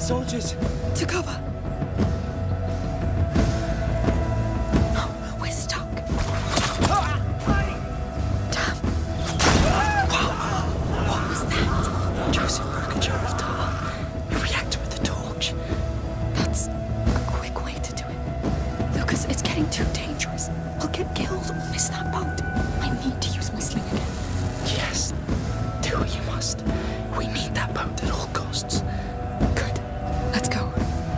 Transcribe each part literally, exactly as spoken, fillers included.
soldiers. To cover. No, we're stuck. Damn. Wow. What was that? Joseph broke a jar of tar. A reactor with a torch. That's a quick way to do it. Lucas, it's getting too dangerous. I'll get killed or miss that boat. I need to use my sling again. Yes. Do what you must. We need that boat at all costs. Good. Let's go.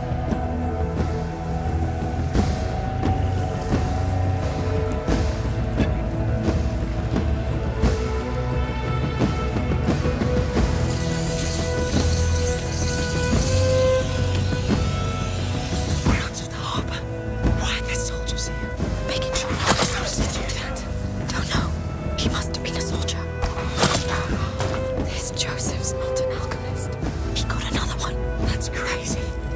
We're out of the harbor. Why are there soldiers here? Making sure Lucas knows to do that. Don't know. He must have been a soldier. This Joseph's not an alchemist. He got another one. That's crazy.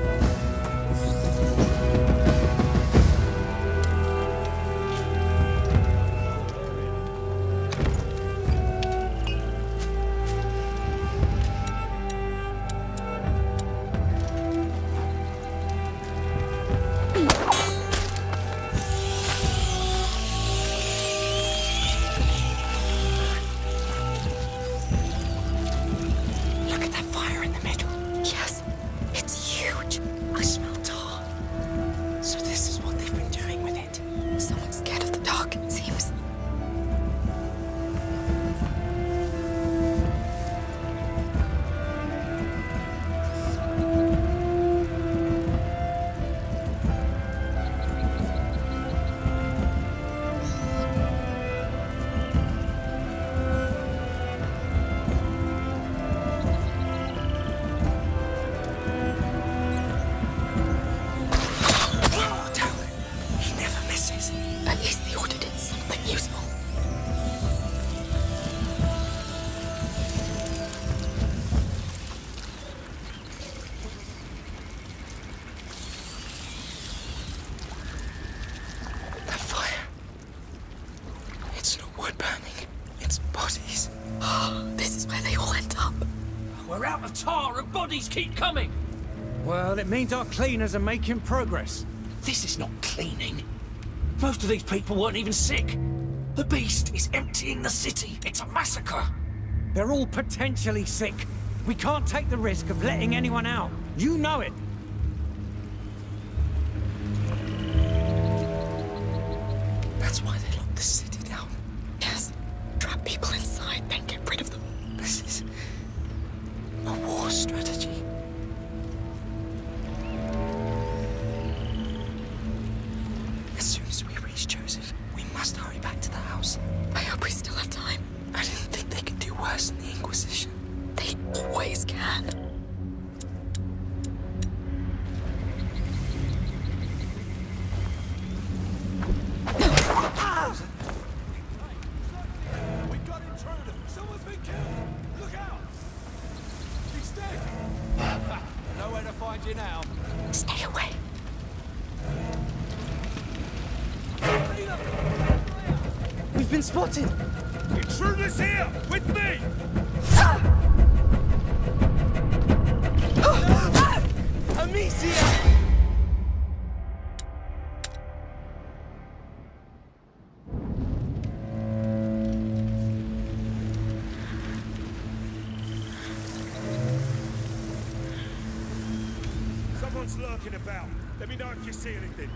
Look at that fire in the middle. Yes, it's huge. I smell tar. So this is what they've been doing with it. Someone's scared of the dark, it seems. Oh, Talon. He never misses. At least the order did something useful. That fire. It's not wood burning. It's bodies. This is where they all end up. We're out of tar and bodies keep coming. Well, it means our cleaners are making progress. This is not cleaning. Most of these people weren't even sick. The beast is emptying the city. It's a massacre. They're all potentially sick. We can't take the risk of letting anyone out. You know it. That's why they locked the city down. Yes. Trap people inside, then get rid of them. This is a war strategy. As soon as we reach Joseph, we must hurry back to the house. I hope we still have time. I didn't think they could do worse than the Inquisition. They always can. We got intruder! Someone's been killed! Look out! He's dead! Nowhere to find you now. Stay away. We've been spotted. Intruders here! With me! Amicia! Someone's lurking about. Let me know if you see anything.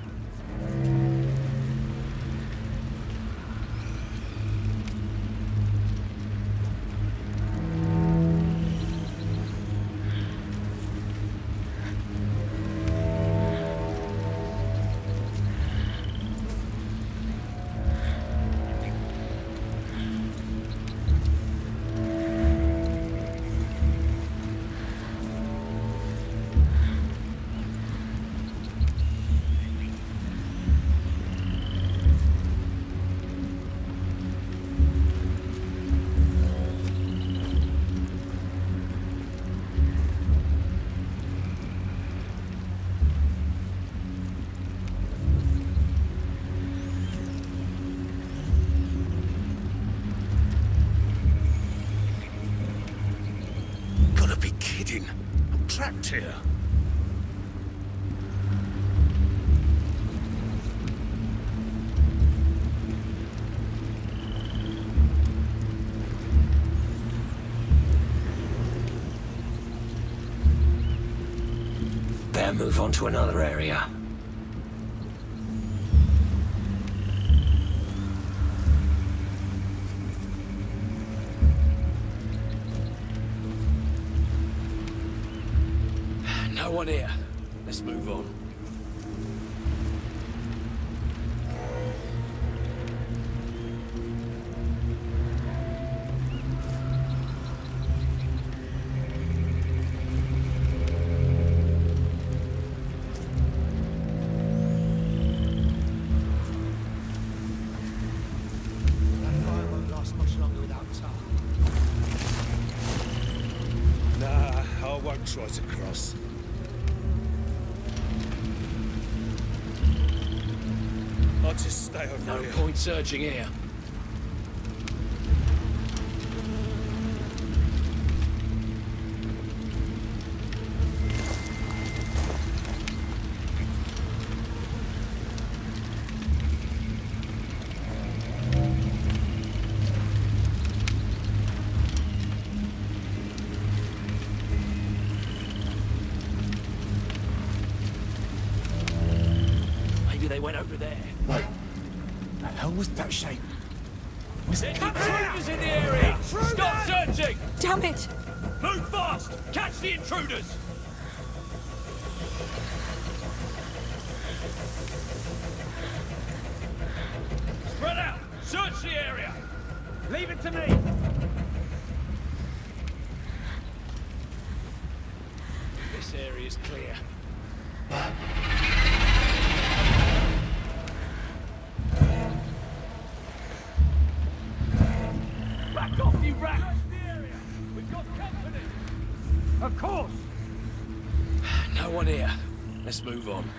trapped here. better move on to another area. No one here. Let's move on. Try to cross. I'll just stay over No here. point searching here. They went over there. Wait. The hell was that shape? Was it? Intruders in the area! Intruders! Stop searching! Damn it! Move fast! Catch the intruders! Spread out! Search the area! Leave it to me! This area's clear. Back off, you rat! The area! We've got company! Of course! No one here. Let's move on.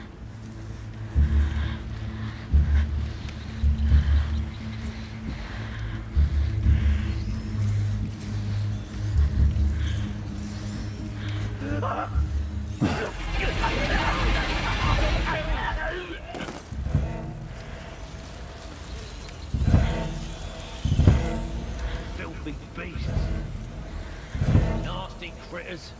Filthy beasts. Nasty critters.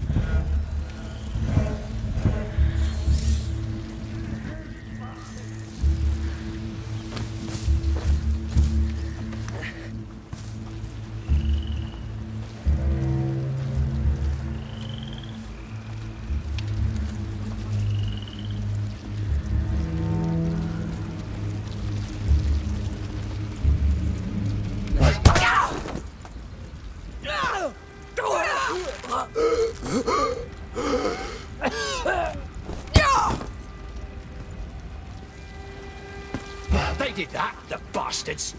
They did that, the bastards!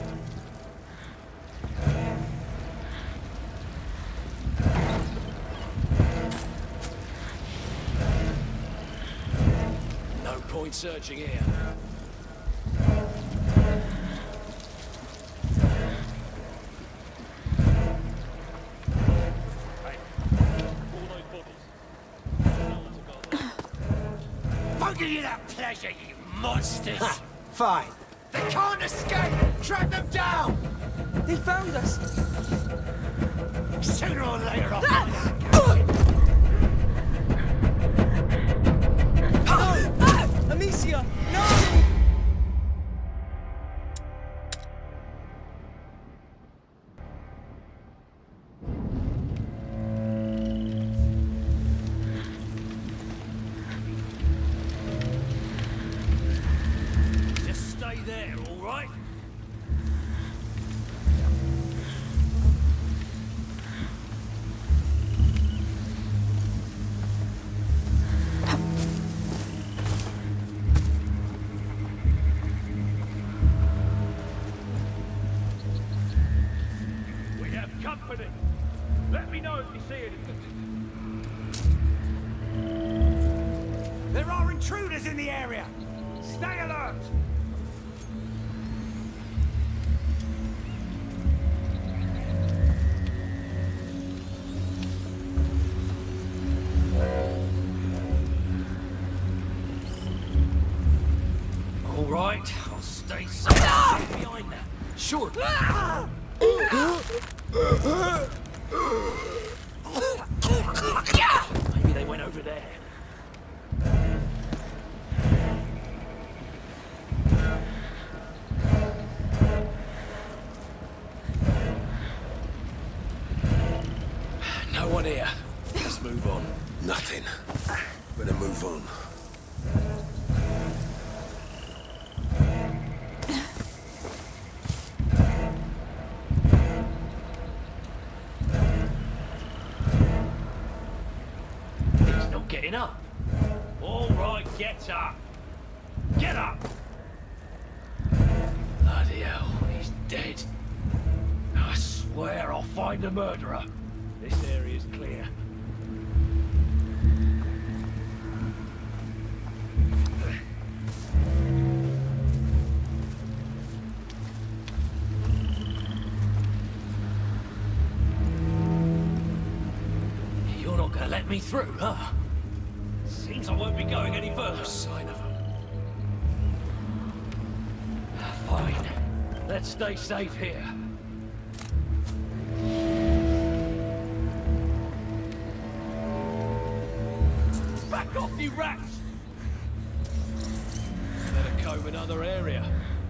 No point searching here. Won't give you that pleasure, you monsters! Fine. They can't escape! Track them down! They found us! Sooner or later, I'll... Amicia! No! Just stay there, all right? We have company. Let me know if you see anything. There are intruders in the area! Stay alert! All right, I'll stay safe behind that. Sure. Maybe they went over there. No one here. Let's move on. Nothing. Better move on. He's not getting up. All right, get up. Get up! Bloody hell, he's dead. I swear I'll find the murderer. This area's clear. You're not gonna let me through, huh? Seems I won't be going any further. No sign of him. Fine. Let's stay safe here. Back off, you rats! Better comb another area.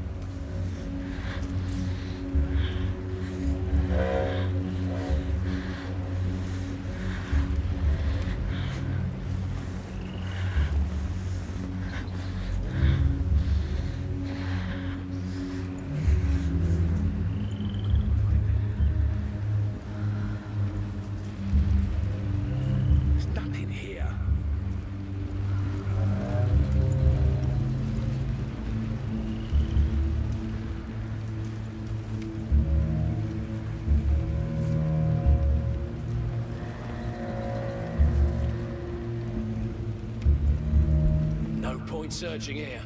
Searching here.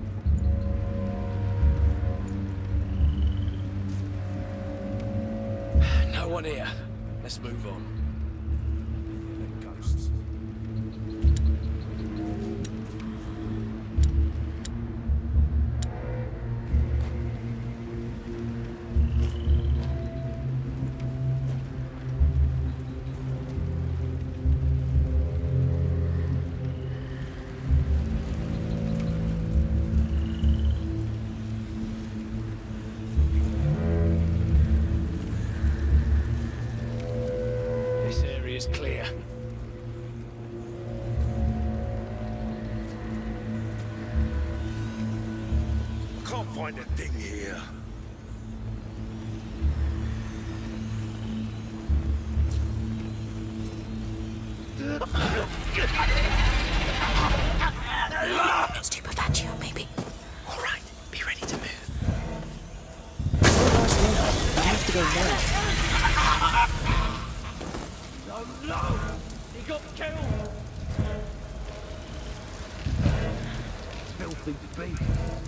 No one here. Let's move on. Ghosts. Clear. I can't find a thing here. Stupefaccio, maybe. All right, be ready to move. We have to go now. No, no! He got killed! Filthy beast.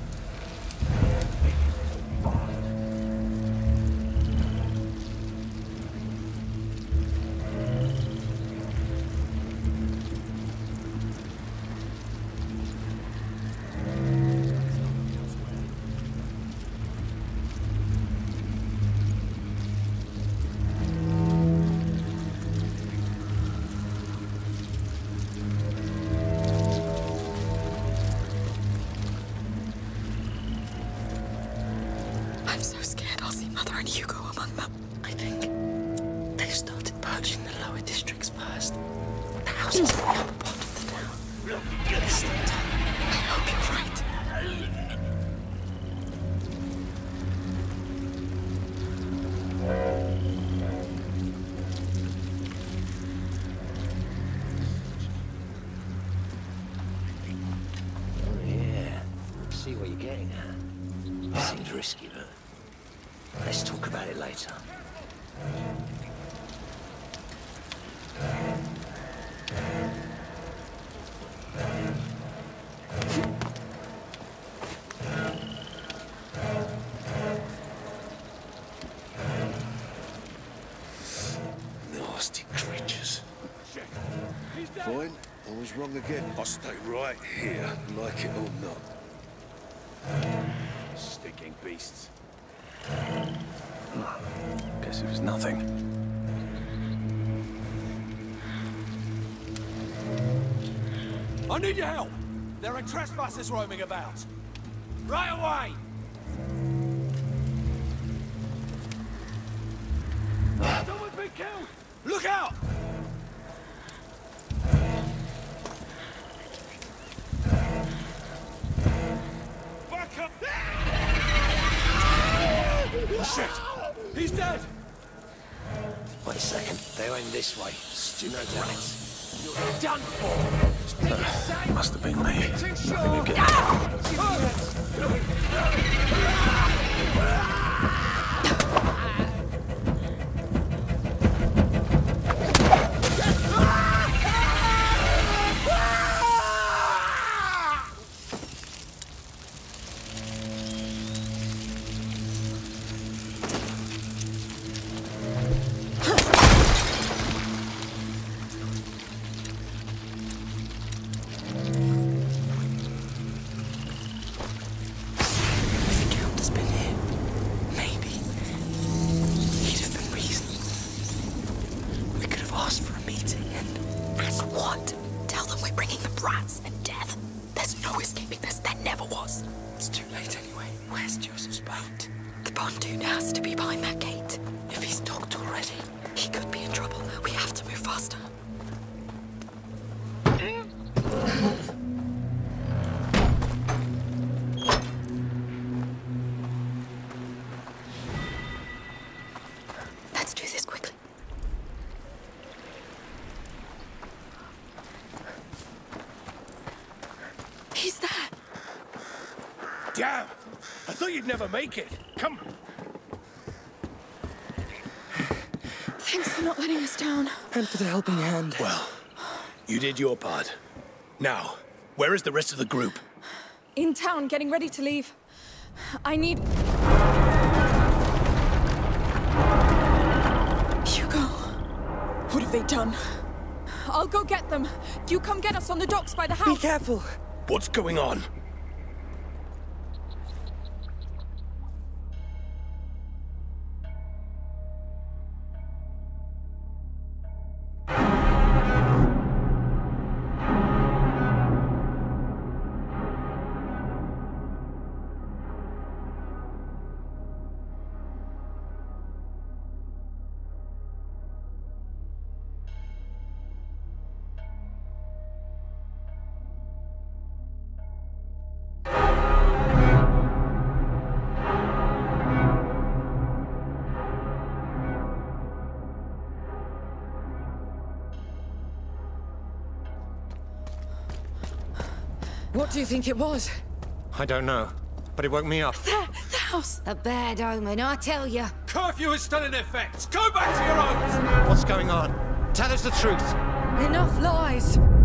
I'm so scared I'll see Mother and Hugo among them. I think they started purging the lower districts first. The houses in the upper part of the town. There's still time. I hope you're right. Oh, yeah. See what you're getting at. Seems risky, but let's talk about it later. Nasty creatures. Fine, I was wrong again. I'll stay right here, like it or not. Stinking beasts. Guess it was nothing. I need your help! There are trespassers roaming about! Right away! Someone's been killed! Look out! Shit! He's dead! Wait a second. They're in this way. Stupid rats. You're done for. Uh, must have been me. Too sure. I think The pontoon has to be behind that gate. If he's docked already, he could be in trouble. We have to move faster. Let's do this quickly. He's there. Damn! I thought you'd never make it. Come. Thanks for not letting us down. And for the helping hand. Well, you did your part. Now, where is the rest of the group? In town, getting ready to leave. I need... Hugo. What have they done? I'll go get them. You come get us on the docks by the house. Be careful. What's going on? What do you think it was? I don't know, but it woke me up. There, the house. A bad omen, I tell you. Curfew is still in effect. Go back to your homes. What's going on? Tell us the truth. Enough lies.